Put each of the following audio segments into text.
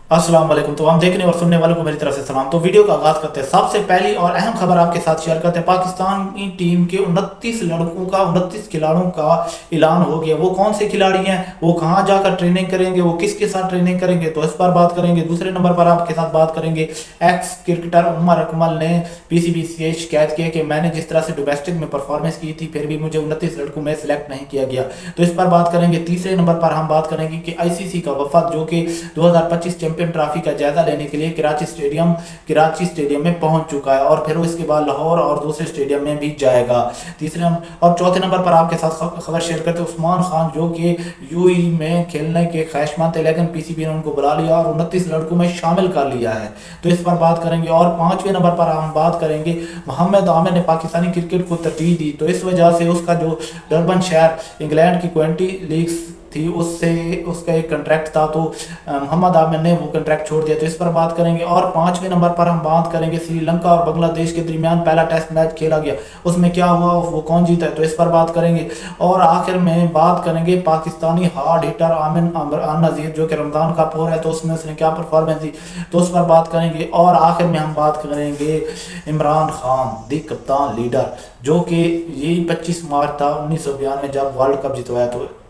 अस्सलाम वालेकुम। तो हम देखने और सुनने वालों को मेरी तरफ से सलाम। तो वीडियो का आगाज करते हैं। सबसे पहली और अहम खबर आपके साथ शेयर करते हैं। पाकिस्तान की टीम के 29 लड़कों का 29 खिलाड़ियों का ऐलान हो गया। वो कौन से खिलाड़ी हैं, वो कहां जाकर ट्रेनिंग करेंगे, वो किसके साथ ट्रेनिंग करेंगे, तो इस पर बात करेंगे। दूसरे नंबर पर आपके साथ बात करेंगे, एक्स क्रिकेटर उमर अकमल ने पीसीबी से शिकायत की कि मैंने जिस तरह से डोमेस्टिक में परफॉर्मेंस की थी फिर भी मुझे 29 लड़कों में सिलेक्ट नहीं किया गया, तो इस पर बात करेंगे। तीसरे नंबर पर हम बात करेंगे कि आईसीसी का वफद जो कि 2025 चैंपियन ट्रॉफी का जायजा लेने के लिए कराची स्टेडियम में पहुंच चुका है और फिर इसके बाद लाहौर और दूसरे स्टेडियम में भी जाएगा। तीसरे और चौथे नंबर पर आपके साथ खबर शेयर करते हैं, उस्मान खान जो कि यूएई में खेलने के ख्वाहिशमंद थे लेकिन पीसीबी ने उनको बुला लिया और 29 लड़कों में शामिल कर लिया है, तो इस पर बात करेंगे। और पांचवें नंबर पर हम बात करेंगे, मोहम्मद आमिर ने पाकिस्तानी क्रिकेट को तरजीह दी, तो इस वजह से उसका जो डरबन शहर इंग्लैंड की 20 लीग्स थी उससे उसका एक कॉन्ट्रैक्ट था, तो मोहम्मद आमिर ने वो कॉन्ट्रैक्ट छोड़ दिया, तो इस पर बात करेंगे। और पांचवें नंबर पर हम बात करेंगे, श्रीलंका और बांग्लादेश के दरमियान पहला टेस्ट मैच खेला गया, उसमें क्या हुआ, वो कौन जीता है, तो इस पर बात करेंगे। और आखिर में बात करेंगे पाकिस्तानी हार्ड हिटर आमिर नज़ीर जो कि रमजान कप हो रहा है, तो उसमें उसने क्या परफॉर्मेंस दी, तो उस पर बात करेंगे। और आखिर में हम बात करेंगे इमरान खान दी कप्तान लीडर जो कि यही 25 मार्च था 1992 जब वर्ल्ड कप जितवाया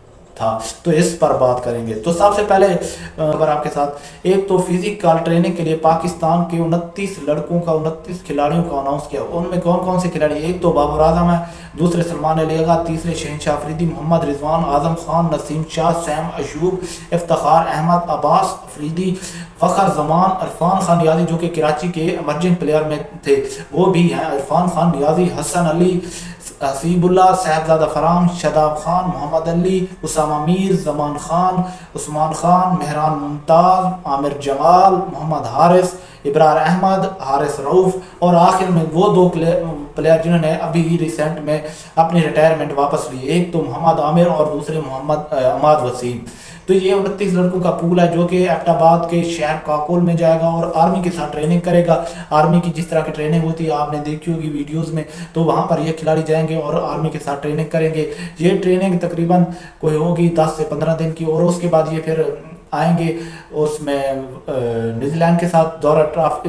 तो इस पर बात करेंगे। तो सबसे पहले खबर आपके साथ, एक तो फिजिकल ट्रेनिंग के लिए पाकिस्तान के 29 लड़कों का 29 खिलाड़ियों का अनाउंस किया। उनमें कौन कौन से खिलाड़ी, एक तो बाबर आजम है, दूसरे सलमान अली, तीसरे शहनशाह अफरीदी, मोहम्मद रिजवान, आजम खान, नसीम शाह, सैम अयूब, इफ्तिखार अहमद, अब्बास अफरीदी, फ़खर जमान, इरफान खान नियाजी जो कि कराची के इमर्जिंग प्लेयर में थे वो भी हैं, इरफान खान नियाजी, हसन अली, हसीबुल्ला, साहबजादा फराम, शदाब खान, मोहम्मद अली, उसामा मीर, जमान खान, उस्मान खान, मेहरान मुमताज़, आमिर जमाल, मोहम्मद हारिस, इब्रार अहमद, हारिस रऊफ़ और आखिर में वो दो प्लेयर जिन्होंने अभी ही रिसेंट में अपनी रिटायरमेंट वापस ली, एक तो मोहम्मद आमिर और दूसरे मोहम्मद अमाद वसीम। तो ये 29 लड़कों का पूल है जो कि एबटाबाद के शहर काकोल में जाएगा और आर्मी के साथ ट्रेनिंग करेगा। आर्मी की जिस तरह की ट्रेनिंग होती है आपने देखी होगी वीडियोस में, तो वहाँ पर ये खिलाड़ी जाएंगे और आर्मी के साथ ट्रेनिंग करेंगे। ये ट्रेनिंग तकरीबन कोई होगी 10 से 15 दिन की और उसके बाद ये फिर आएंगे, उसमें न्यूजीलैंड के साथ दौरा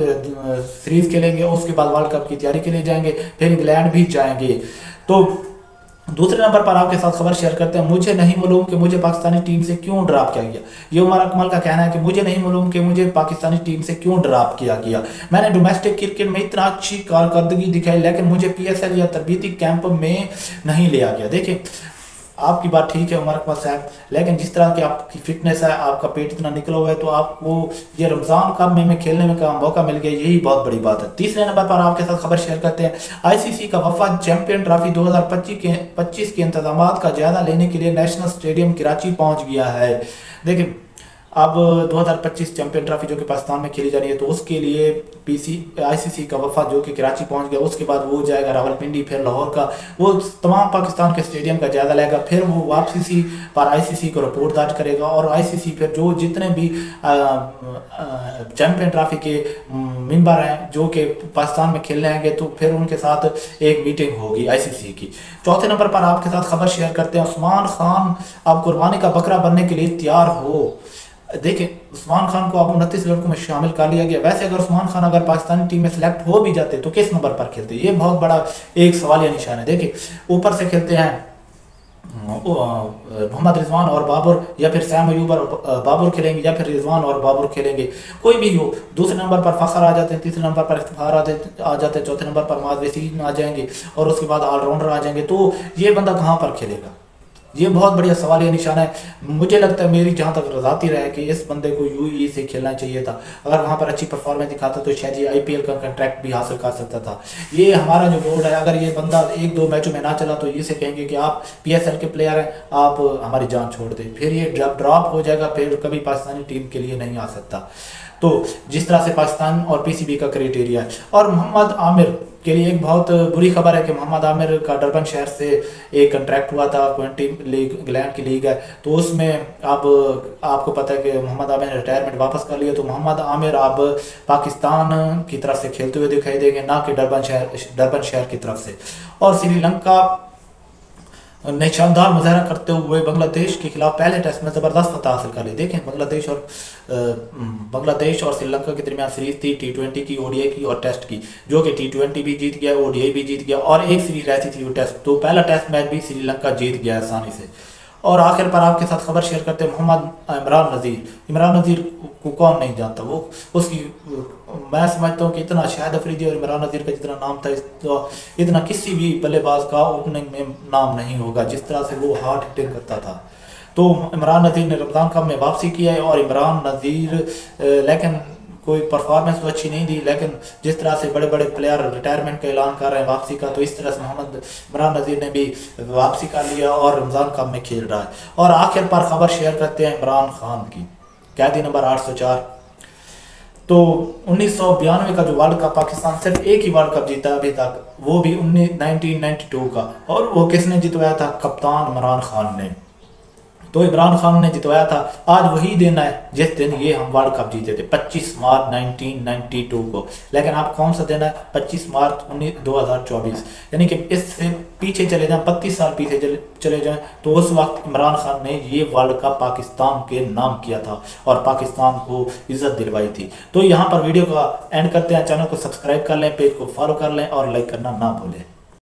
सीरीज खेलेंगे, उसके बाद वर्ल्ड कप की तैयारी के लिए जाएंगे, फिर इंग्लैंड भी जाएंगे। तो दूसरे नंबर पर आपके साथ खबर शेयर करते हैं, मुझे नहीं मालूम कि मुझे पाकिस्तानी टीम से क्यों ड्रॉप किया गया। ये उमर अकमल का कहना है कि मुझे नहीं मालूम कि मुझे पाकिस्तानी टीम से क्यों ड्रॉप किया गया। मैंने डोमेस्टिक क्रिकेट में इतना अच्छी कारकर्दगी दिखाई लेकिन मुझे पीएसएल या तरबीती कैंप में नहीं लिया गया। देखिए आपकी बात ठीक है उमर अकमल साहब, लेकिन जिस तरह की आपकी फिटनेस है, आपका पेट इतना निकला हुआ है, तो आपको ये रमजान कप में खेलने में का मौका मिल गया, यही बहुत बड़ी बात है। तीसरे नंबर पर आपके साथ खबर शेयर करते हैं, आईसीसी का वफद चैंपियन ट्रॉफी 2025 के इंतजाम का जायजा लेने के लिए नेशनल स्टेडियम कराची पहुंच गया है। देखिए अब 2025 चैंपियन ट्रॉफी जो कि पाकिस्तान में खेली जा रही है, तो उसके लिए आईसीसी का वफद जो कि कराची पहुंच गया, उसके बाद वो जाएगा रावलपिंडी, फिर लाहौर का, वो तमाम पाकिस्तान के स्टेडियम का जायजा लेगा, फिर वो वापसी पर आईसीसी को रिपोर्ट दर्ज करेगा और आईसीसी फिर जो जितने भी चैंपियन ट्रॉफी के मेंबर हैं जो कि पाकिस्तान में खेलने आएंगे, तो फिर उनके साथ एक मीटिंग होगी आईसीसी की। चौथे नंबर पर आपके साथ खबर शेयर करते हैं, उस्मान खान अब कुर्बानी का बकरा बनने के लिए तैयार हो। देखिए उस्मान खान को अब 29 लड़कों में शामिल कर लिया गया। वैसे अगर उस्मान खान अगर पाकिस्तानी टीम में सिलेक्ट हो भी जाते तो किस नंबर पर खेलते, ये बहुत बड़ा एक सवालिया निशान है। देखिए ऊपर से खेलते हैं मोहम्मद रिजवान और बाबर, या फिर सैम अयूब और बाबर खेलेंगे, या फिर रिजवान और बाबर खेलेंगे, कोई भी हो। दूसरे नंबर पर फ़खर आ जाते हैं, तीसरे नंबर पर इफ्तिखार आ जाते हैं, चौथे नंबर पर माद वसीम आ जाएंगे और उसके बाद ऑलराउंडर आ जाएंगे, तो ये बंदा कहाँ पर खेलेगा, ये बहुत बढ़िया सवाल ये निशान है। मुझे लगता है मेरी जहाँ तक रजाती रहे कि इस बंदे को यूएई से खेलना चाहिए था, अगर वहाँ पर अच्छी परफॉर्मेंस दिखाता तो शायद ये आईपीएल का कॉन्ट्रैक्ट भी हासिल कर सकता था। ये हमारा जो बोर्ड है, अगर ये बंदा 1-2 मैचों में ना चला तो ये से कहेंगे कि आप पीएसएल के प्लेयर हैं, आप हमारी जान छोड़ दें, फिर ये ड्रॉप हो जाएगा, फिर कभी पाकिस्तानी टीम के लिए नहीं आ सकता। तो जिस तरह से पाकिस्तान और पीसीबी का क्राइटेरिया है। और मोहम्मद आमिर के लिए एक बहुत बुरी खबर है कि मोहम्मद आमिर का डरबन शहर से एक कॉन्ट्रैक्ट हुआ था, 20 लीग इंग्लैंड की लीग है, तो उसमें अब आपको पता है कि मोहम्मद आमिर ने रिटायरमेंट वापस कर लिया, तो मोहम्मद आमिर अब पाकिस्तान की तरफ से खेलते हुए दिखाई देंगे, ना कि डरबन शहर की तरफ से। और श्रीलंका ने शानदार मुजाहरा करते हुए बांग्लादेश के खिलाफ पहले टेस्ट में ज़बरदस्त फतह हासिल कर ली। देखें बांग्लादेश और श्रीलंका के दरमियान सीरीज थी T20 की, ODI की और टेस्ट की, जो कि T20 भी जीत गया, ODI भी जीत गया और एक सीरीज रहती थी वो टेस्ट। तो पहला टेस्ट मैच भी श्रीलंका जीत गया आसानी से। और आखिर पर आपके साथ खबर शेयर करते हैं मोहम्मद इमरान नज़ीर को कौन नहीं जानता। वो उसकी मैं समझता हूँ कि इतना शाहिद अफरीदी और इमरान नज़ीर का जितना नाम था इतना किसी भी बल्लेबाज का ओपनिंग में नाम नहीं होगा, जिस तरह से वो हार्ड हिटिंग करता था। तो इमरान नज़ीर ने रमज़ान कप में वापसी किया है और इमरान नज़ीर लेकिन कोई परफॉर्मेंस तो अच्छी नहीं दी, लेकिन जिस तरह से बड़े बड़े प्लेयर रिटायरमेंट का ऐलान कर रहे हैं वापसी का, तो इस तरह से मोहम्मद इमरान नज़ीर ने भी वापसी कर लिया और रमज़ान कप में खेल रहा है। और आखिर पर खबर शेयर करते हैं इमरान खान की, कैदी नंबर 804। तो 1992 का जो वर्ल्ड कप पाकिस्तान सिर्फ एक ही वर्ल्ड कप जीता अभी तक, वो भी 1992 का, और वो किसने जितवाया था? कप्तान इमरान खान ने। तो इमरान खान ने जितवाया था। आज वही दिन है जिस दिन ये हम वर्ल्ड कप जीते थे, 25 मार्च 1992 को। लेकिन आप कौन सा दिन है? 25 मार्च 2024। यानी कि इससे पीछे चले जाएं, 32 साल पीछे चले जाएं, तो उस वक्त इमरान खान ने ये वर्ल्ड कप पाकिस्तान के नाम किया था और पाकिस्तान को इज्जत दिलवाई थी। तो यहाँ पर वीडियो का एंड करते हैं। चैनल को सब्सक्राइब कर लें, पेज को फॉलो कर लें और लाइक करना ना भूलें।